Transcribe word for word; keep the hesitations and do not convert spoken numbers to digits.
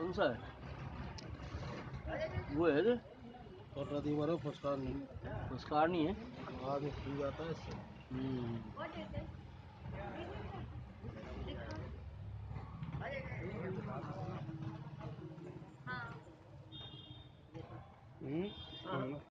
कौन सा है? वो है जो कटरा दी मारे फुसकार नहीं, फुसकार नहीं है। आदमी खी जाता है इससे। हम्म हम्म